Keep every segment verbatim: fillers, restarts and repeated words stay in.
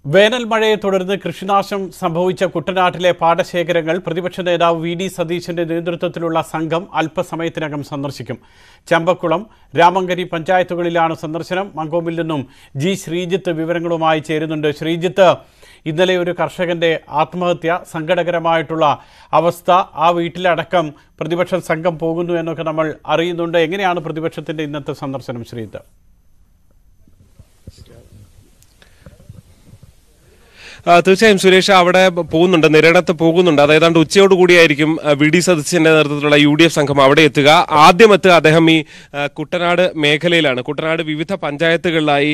വേനൽ മഴയെ തുടർന്ന് കൃഷിനാശം സംഭവിച്ച കുട്ടനാട്ടിലെ പാടശേഖരങ്ങൾ പ്രതിപക്ഷ നേതാവ് വി ഡി സതീശന്റെ നേതൃത്വത്തിലുള്ള സംഘം അല്പസമയത്തിനകം സന്ദർശിക്കും. ചമ്പക്കുളം, രാമങ്കരി പഞ്ചായത്തുകളിലാണ് സന്ദർശനം. മങ്കോമിൽ നിന്നും ജി ശ്രീജിത്ത് വിവരങ്ങളുമായി ചേരുന്നുണ്ട്. ശ്രീജിത്ത്, ഇന്നലെ ഒരു കർഷകന്റെ ആത്മഹത്യ, സങ്കടകരമായിട്ടുള്ള അവസ്ഥ, ആ വീട്ടിലടക്കം പ്രതിപക്ഷ സംഘം പോകുന്നു എന്നൊക്കെ നമ്മൾ അറിയുന്നുണ്ട്. എങ്ങനെയാണ് പ്രതിപക്ഷത്തിന്റെ ഇന്നത്തെ സന്ദർശനം ശ്രീജിത്ത്? തീർച്ചയായും സുരേഷ്, അവിടെ പോകുന്നുണ്ട്, നിരടത്ത് പോകുന്നുണ്ട്. അതായത് ഉച്ചയോടുകൂടിയായിരിക്കും വി ഡി സതീശന്റെ നേതൃത്വത്തിലുള്ള യു ഡി എഫ് സംഘം അവിടെ എത്തുക. ആദ്യം എത്തുക അദ്ദേഹം ഈ കുട്ടനാട് മേഖലയിലാണ്. കുട്ടനാട് വിവിധ പഞ്ചായത്തുകളിലായി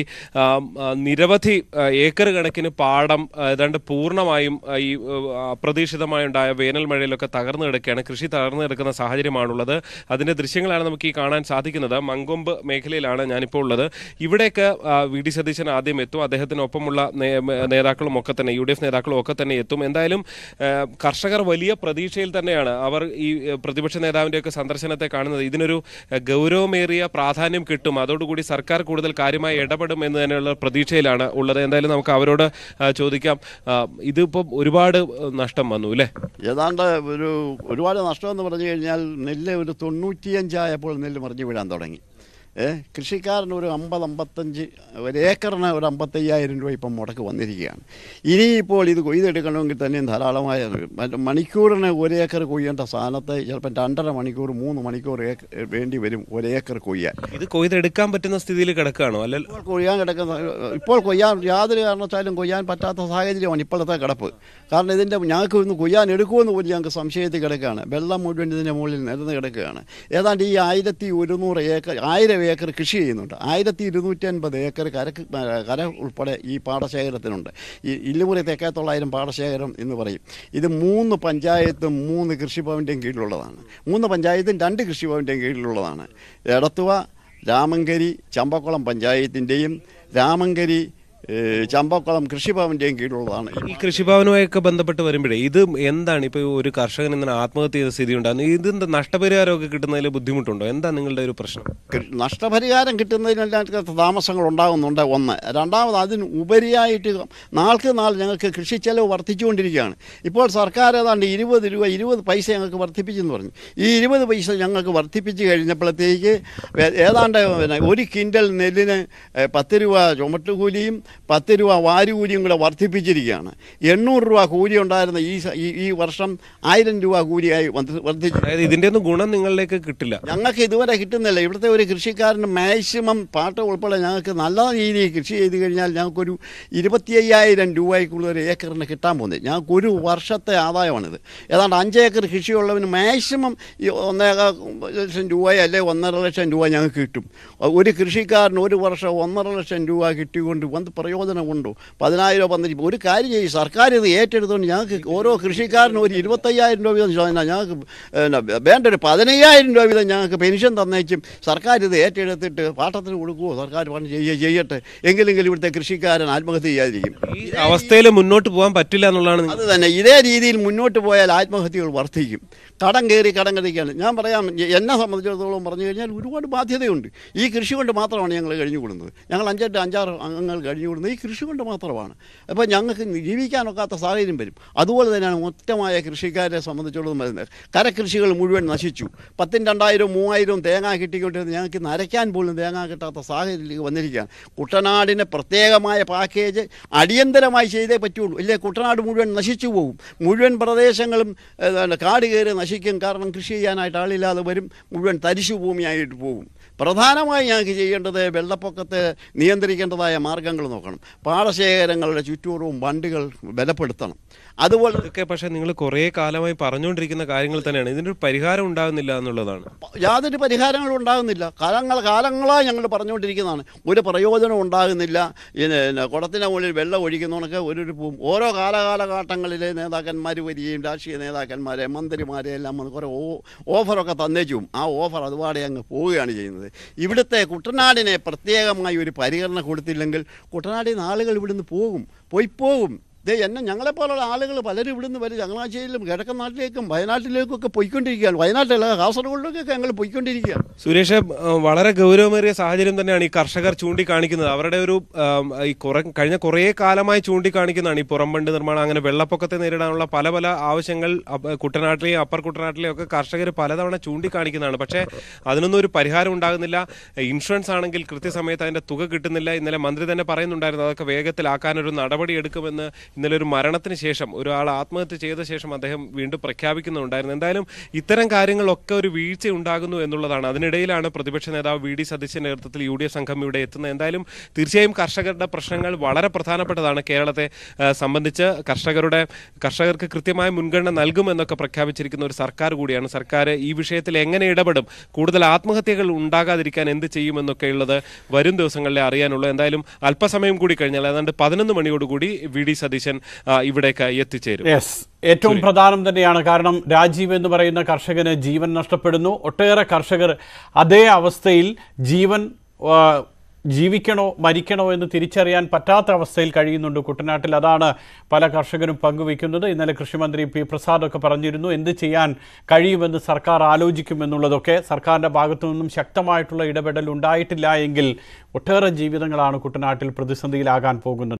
നിരവധി ഏക്കർ കണക്കിന് പാടം ഏതാണ്ട് പൂർണ്ണമായും ഈ അപ്രതീക്ഷിതമായി ഉണ്ടായ വേനൽ മഴയിലൊക്കെ തകർന്നു കിടക്കുകയാണ്. കൃഷി തകർന്നു കിടക്കുന്ന സാഹചര്യമാണുള്ളത്. അതിന്റെ ദൃശ്യങ്ങളാണ് നമുക്ക് ഈ കാണാൻ സാധിക്കുന്നത്. മങ്കൊമ്പ് മേഖലയിലാണ് ഞാനിപ്പോൾ ഉള്ളത്. ഇവിടേക്ക് വി ഡി സതീശൻ ആദ്യം എത്തും. അദ്ദേഹത്തിനൊപ്പമുള്ള നേതാക്കളും ഒക്കെ തന്നെ, യു ഡി എഫ് നേതാക്കളും ഒക്കെ തന്നെ എത്തും. എന്തായാലും കർഷകർ വലിയ പ്രതീക്ഷയിൽ തന്നെയാണ് അവർ ഈ പ്രതിപക്ഷ നേതാവിൻ്റെയൊക്കെ സന്ദർശനത്തെ കാണുന്നത്. ഇതിനൊരു ഗൗരവമേറിയ പ്രാധാന്യം കിട്ടും, അതോടുകൂടി സർക്കാർ കൂടുതൽ കാര്യമായി ഇടപെടും എന്ന് തന്നെയുള്ള പ്രതീക്ഷയിലാണ് ഉള്ളത്. എന്തായാലും നമുക്ക് അവരോട് ചോദിക്കാം. ഇതിപ്പോൾ ഒരുപാട് നഷ്ടം വന്നു അല്ലേ? ഏതാണ്ട് ഒരു ഒരുപാട് നഷ്ടമെന്ന് പറഞ്ഞു കഴിഞ്ഞാൽ നെല്ല് ഒരു തൊണ്ണൂറ്റിയഞ്ചായപ്പോൾ നെല്ല് മറിഞ്ഞു വീഴാൻ തുടങ്ങി. ഏഹ് കൃഷിക്കാരന് ഒരു അമ്പത് അമ്പത്തഞ്ച് ഒരു ഏക്കറിന് ഒരു അമ്പത്തയ്യായിരം രൂപ ഇപ്പം മുടക്ക് വന്നിരിക്കുകയാണ്. ഇനിയിപ്പോൾ ഇത് കൊയ്തെടുക്കണമെങ്കിൽ തന്നെയും ധാരാളമായ മണിക്കൂറിന് ഒരു ഏക്കർ കൊയ്യേണ്ട സ്ഥാനത്ത് ചിലപ്പോൾ രണ്ടര മണിക്കൂർ മൂന്ന് മണിക്കൂർ വേണ്ടി വരും ഒരു ഏക്കർ കൊയ്യാൻ. ഇത് കൊയ്തെടുക്കാൻ പറ്റുന്ന സ്ഥിതിയിൽ കിടക്കുകയാണോ? അല്ല, ഇപ്പോൾ കൊയ്യാൻ കിടക്കുന്ന ഇപ്പോൾ കൊയ്യാൻ യാതൊരു കാരണവശാലും കൊയ്യാൻ പറ്റാത്ത സാഹചര്യമാണ് ഇപ്പോഴത്തെ കിടപ്പ്. കാരണം ഇതിൻ്റെ ഞങ്ങൾക്ക് ഇന്ന് കൊയ്യാൻ എടുക്കുമെന്ന് പോലും ഞങ്ങൾക്ക് സംശയത്തിൽ കിടക്കുകയാണ്. വെള്ളം മുഴുവൻ ഇതിൻ്റെ മുകളിൽ നിരന്ന് കിടക്കുകയാണ്. ഏതാണ്ട് ഈ ആയിരത്തി ഒരുന്നൂറ് ഏക്കർ ആയിരം ഏക്കർ കൃഷി ചെയ്യുന്നുണ്ട്. ആയിരത്തി ഇരുന്നൂറ്റി അൻപത് ഏക്കർ കര കര ഉൾപ്പെടെ ഈ പാടശേഖരത്തിനുണ്ട്. ഈ ഇല്ലുമുറി തെക്കേത്തൊള്ളായിരം പാടശേഖരം എന്ന് പറയും. ഇത് മൂന്ന് പഞ്ചായത്തും മൂന്ന് കൃഷിഭവൻ്റെയും കീഴിലുള്ളതാണ്. മൂന്ന് പഞ്ചായത്തും രണ്ട് കൃഷിഭവൻ്റെയും കീഴിലുള്ളതാണ്. എടത്തുവ, രാമങ്കരി, ചമ്പക്കുളം പഞ്ചായത്തിൻ്റെയും രാമങ്കരി, ചമ്പക്കുളം കൃഷിഭവൻ്റെയും കീഴിലുള്ളതാണ്. ഈ കൃഷിഭവനുമായൊക്കെ ബന്ധപ്പെട്ട് വരുമ്പോഴേ ഇത് എന്താണ് ഇപ്പോൾ ഒരു കർഷകൻ ഇങ്ങനെ ആത്മഹത്യ ചെയ്ത സ്ഥിതി ഉണ്ടാകുന്നത്? ഇതിൻ്റെ നഷ്ടപരിഹാരമൊക്കെ കിട്ടുന്നതിൽ ബുദ്ധിമുട്ടുണ്ടോ? എന്താ നിങ്ങളുടെ ഒരു പ്രശ്നം? നഷ്ടപരിഹാരം കിട്ടുന്നതിനെല്ലാം താമസങ്ങൾ ഉണ്ടാകുന്നുണ്ട്. ഒന്ന്. രണ്ടാമത് അതിന് ഉപരിയായിട്ട് നാൾക്ക് നാൾ ഞങ്ങൾക്ക് കൃഷി ചെലവ് വർദ്ധിച്ചുകൊണ്ടിരിക്കുകയാണ്. ഇപ്പോൾ സർക്കാർ ഏതാണ്ട് ഇരുപത് രൂപ ഇരുപത് പൈസ ഞങ്ങൾക്ക് വർദ്ധിപ്പിച്ചെന്ന് പറഞ്ഞു. ഈ ഇരുപത് പൈസ ഞങ്ങൾക്ക് വർദ്ധിപ്പിച്ച് കഴിഞ്ഞപ്പോഴത്തേക്ക് ഏതാണ്ട് ഒരു കിൻഡൽ നെല്ലിന് പത്ത് രൂപ ചുമട്ടുകൂലിയും പത്ത് രൂപ വാരുകൂലിയും കൂടെ വർദ്ധിപ്പിച്ചിരിക്കുകയാണ്. എണ്ണൂറ് രൂപ കൂലി ഉണ്ടായിരുന്ന ഈ ഈ വർഷം ആയിരം രൂപ കൂലിയായി വർദ്ധിച്ചു. അതായത് ഇതിൻ്റെ ഒന്നും ഗുണം നിങ്ങളിലേക്ക് കിട്ടില്ല. ഞങ്ങൾക്ക് ഇതുവരെ കിട്ടുന്നില്ല. ഇവിടുത്തെ ഒരു കൃഷിക്കാരന് മാക്സിമം പാട്ട ഉൾപ്പെടെ ഞങ്ങൾക്ക് നല്ല രീതിയിൽ കൃഷി ചെയ്ത് കഴിഞ്ഞാൽ ഞങ്ങൾക്കൊരു ഇരുപത്തി അയ്യായിരം രൂപയ്ക്കുള്ള ഒരു ഏക്കറിന് കിട്ടാൻ പോകുന്നത്. ഞങ്ങൾക്ക് ഒരു വർഷത്തെ ആദായമാണിത്. ഏതാണ്ട് അഞ്ച് ഏക്കർ കൃഷിയുള്ളവന് മാക്സിമം ഈ ഒന്നേകാൽ ലക്ഷം രൂപയോ അല്ലെ ഒന്നര ലക്ഷം രൂപ ഞങ്ങൾക്ക് കിട്ടും. ഒരു കൃഷിക്കാരന് ഒരു വർഷം ഒന്നര ലക്ഷം രൂപ കിട്ടിക്കൊണ്ട് വന്ന് പ്രയോജനമുണ്ടോ? പതിനായിരം പന്ത്രണ്ട് ഒരു കാര്യം ചെയ്യും, സർക്കാർ ഇത് ഏറ്റെടുത്തുകൊണ്ട് ഞങ്ങൾക്ക് ഓരോ കൃഷിക്കാരനും ഒരു ഇരുപത്തയ്യായിരം രൂപ വീതം ഞങ്ങൾക്ക് വേണ്ട ഒരു പതിനയ്യായിരം രൂപ വീതം ഞങ്ങൾക്ക് പെൻഷൻ തന്നേച്ചും സർക്കാർ ഇത് ഏറ്റെടുത്തിട്ട് പാട്ടത്തിന് കൊടുക്കുമോ? സർക്കാർ പണി ചെയ്യ ചെയ്യട്ടെ എങ്കിലെങ്കിലും ഇവിടുത്തെ കൃഷിക്കാരൻ ആത്മഹത്യ ചെയ്യാതിരിക്കും. ഈ അവസ്ഥയിൽ മുന്നോട്ട് പോകാൻ പറ്റില്ല എന്നുള്ളതാണ്. അത് തന്നെ. ഇതേ രീതിയിൽ മുന്നോട്ട് പോയാൽ ആത്മഹത്യകൾ വർദ്ധിക്കും. കടം കയറി കടം കയറിക്കാണ്. ഞാൻ പറയാം, എന്നെ സംബന്ധിച്ചിടത്തോളം പറഞ്ഞു കഴിഞ്ഞാൽ ഒരുപാട് ബാധ്യതയുണ്ട്. ഈ കൃഷി കൊണ്ട് മാത്രമാണ് ഞങ്ങൾ കഴിഞ്ഞു കൂടുന്നത്. ഞങ്ങൾ അഞ്ചെട്ട് അഞ്ചാറ് അംഗങ്ങൾ കഴിഞ്ഞു കൂടുന്നത് ഈ കൃഷി കൊണ്ട് മാത്രമാണ്. അപ്പോൾ ഞങ്ങൾക്ക് ജീവിക്കാനൊക്കാത്ത സാഹചര്യം വരും. അതുപോലെ തന്നെയാണ് മൊത്തമായ കൃഷിക്കാരെ സംബന്ധിച്ചോളം വരുന്നത്. കരകൃഷികൾ മുഴുവൻ നശിച്ചു. പത്തും രണ്ടായിരവും മൂവായിരവും തേങ്ങ കിട്ടിക്കൊണ്ടിരുന്നത് ഞങ്ങൾക്ക് നരയ്ക്കാൻ പോലും തേങ്ങ കിട്ടാത്ത സാഹചര്യത്തിലേക്ക് വന്നിരിക്കുകയാണ്. കുട്ടനാടിന് പ്രത്യേകമായ പാക്കേജ് അടിയന്തരമായി ചെയ്തേ പറ്റുള്ളൂ. ഇല്ലേ കുട്ടനാട് മുഴുവൻ നശിച്ചു പോകും. മുഴുവൻ പ്രദേശങ്ങളും കാട് കയറി നശിക്കും. കാരണം കൃഷി ചെയ്യാനായിട്ട് ആളില്ലാതെ വരും. മുഴുവൻ തരിശു ഭൂമിയായിട്ട് പോകും. പ്രധാനമായി ഞങ്ങൾക്ക് ചെയ്യേണ്ടത് വെള്ളപ്പൊക്കത്തെ നിയന്ത്രിക്കേണ്ടതായ മാർഗ്ഗങ്ങൾ നോക്കണം. പാടശേഖരങ്ങളുടെ ചുറ്റൂറവും ബണ്ടുകൾ ബലപ്പെടുത്തണം. അതുപോലെ ഇതൊക്കെ പക്ഷേ നിങ്ങൾ കുറേ കാലമായി പറഞ്ഞുകൊണ്ടിരിക്കുന്ന കാര്യങ്ങൾ തന്നെയാണ്. ഇതിനൊരു പരിഹാരം ഉണ്ടാകുന്നില്ല എന്നുള്ളതാണ്. യാതൊരു പരിഹാരങ്ങളും ഉണ്ടാകുന്നില്ല. കാലങ്ങൾ കാലങ്ങളായി ഞങ്ങൾ പറഞ്ഞുകൊണ്ടിരിക്കുന്നതാണ്. ഒരു പ്രയോജനം ഉണ്ടാകുന്നില്ല. പിന്നെ കുടത്തിൻ്റെ മുകളിൽ വെള്ളം ഒഴിക്കുന്നതൊക്കെ ഒരു ഓരോ കാലകാലഘട്ടങ്ങളിലെ നേതാക്കന്മാർ വരികയും രാഷ്ട്രീയ നേതാക്കന്മാരെ മന്ത്രിമാരെ എല്ലാം വന്ന് കുറേ ഓഫറൊക്കെ തന്നേച്ചും ആ ഓഫർ അതുപാടെ അങ്ങ് പോവുകയാണ് ചെയ്യുന്നത്. ഇവിടുത്തെ കുട്ടനാടിനെ പ്രത്യേകമായി ഒരു പരിഗണന കൊടുത്തില്ലെങ്കിൽ കുട്ടനാടിൽ നിന്ന് ആളുകൾ ഇവിടുന്ന് പോകും, പോയി പോകും. ഇത് എന്നെ ഞങ്ങളെപ്പോലുള്ള ആളുകൾ പലരും ഇവിടുന്ന് വരും ചങ്ങനാശ്ശേരിയിലും കിഴക്കൻ നാട്ടിലേക്കും വയനാട്ടിലേക്കും ഒക്കെ പോയിക്കൊണ്ടിരിക്കുകയാണ്. വയനാട്ടിലല്ല, കാസർഗോഡിലേക്കൊക്കെ ഞങ്ങൾ പോയിക്കൊണ്ടിരിക്കുകയാണ്. സുരേഷ്, വളരെ ഗൗരവമേറിയ സാഹചര്യം തന്നെയാണ് ഈ കർഷകർ ചൂണ്ടിക്കാണിക്കുന്നത്. അവരുടെ ഒരു ഈ കുറെ കഴിഞ്ഞ കുറേ കാലമായി ചൂണ്ടിക്കാണിക്കുന്നതാണ് ഈ പുറംബണ്ട് നിർമ്മാണം, അങ്ങനെ വെള്ളപ്പൊക്കത്തെ നേരിടാനുള്ള പല പല ആവശ്യങ്ങൾ കുട്ടനാട്ടിലെയും അപ്പർ കുട്ടനാട്ടിലെയും ഒക്കെ കർഷകർ പലതവണ ചൂണ്ടിക്കാണിക്കുന്നതാണ്. പക്ഷേ അതിനൊന്നും ഒരു പരിഹാരം ഉണ്ടാകുന്നില്ല. ഇൻഷുറൻസ് ആണെങ്കിൽ കൃത്യസമയത്ത് അതിന്റെ തുക കിട്ടുന്നില്ല. ഇന്നലെ മന്ത്രി തന്നെ പറയുന്നുണ്ടായിരുന്നു അതൊക്കെ വേഗത്തിലാക്കാനൊരു നടപടി എടുക്കുമെന്ന്. ഇന്നലെ ഒരു മരണത്തിന് ശേഷം ഒരാൾ ആത്മഹത്യ ചെയ്ത ശേഷം അദ്ദേഹം വീണ്ടും പ്രഖ്യാപിക്കുന്നുണ്ടായിരുന്നു. എന്തായാലും ഇത്തരം കാര്യങ്ങളൊക്കെ ഒരു വീഴ്ച ഉണ്ടാകുന്നു എന്നുള്ളതാണ്. അതിനിടയിലാണ് പ്രതിപക്ഷ നേതാവ് വി ഡി സതീശന്റെ നേതൃത്വത്തിൽ യു ഡി എഫ് സംഘം ഇവിടെ എത്തുന്നത്. എന്തായാലും തീർച്ചയായും കർഷകരുടെ പ്രശ്നങ്ങൾ വളരെ പ്രധാനപ്പെട്ടതാണ്. കേരളത്തെ സംബന്ധിച്ച് കർഷകരുടെ കർഷകർക്ക് കൃത്യമായ മുൻഗണന നൽകുമെന്നൊക്കെ പ്രഖ്യാപിച്ചിരിക്കുന്ന ഒരു സർക്കാർ കൂടിയാണ്. സർക്കാർ ഈ വിഷയത്തിൽ എങ്ങനെ ഇടപെടും, കൂടുതൽ ആത്മഹത്യകൾ ഉണ്ടാകാതിരിക്കാൻ എന്ത് ചെയ്യുമെന്നൊക്കെ ഉള്ളത് വരും ദിവസങ്ങളിലെ അറിയാനുള്ളൂ. എന്തായാലും അല്പസമയം കൂടി കഴിഞ്ഞാൽ ഏതാണ്ട് പതിനൊന്ന് മണിയോടുകൂടി വി ഡി സതീശൻ ഇവിടേക്ക് എത്തിച്ചേരും. ഏറ്റവും പ്രധാനം തന്നെയാണ്. കാരണം രാജീവ് എന്ന് പറയുന്ന കർഷകന് ജീവൻ നഷ്ടപ്പെടുന്നു. ഒട്ടേറെ കർഷകർ അതേ അവസ്ഥയിൽ ജീവൻ ജീവിക്കണോ മരിക്കണോ എന്ന് തിരിച്ചറിയാൻ പറ്റാത്ത അവസ്ഥയിൽ കഴിയുന്നുണ്ട് കുട്ടനാട്ടിൽ. അതാണ് പല കർഷകരും പങ്കുവയ്ക്കുന്നത്. ഇന്നലെ കൃഷിമന്ത്രി പി പ്രസാദൊക്കെ പറഞ്ഞിരുന്നു എന്ത് ചെയ്യാൻ കഴിയുമെന്ന് സർക്കാർ ആലോചിക്കുമെന്നുള്ളതൊക്കെ. സർക്കാരിൻ്റെ ഭാഗത്തു നിന്നും ശക്തമായിട്ടുള്ള ഇടപെടൽ ഉണ്ടായിട്ടില്ല എങ്കിൽ ഒട്ടേറെ ജീവിതങ്ങളാണ് കുട്ടനാട്ടിൽ പ്രതിസന്ധിയിലാകാൻ പോകുന്നത്.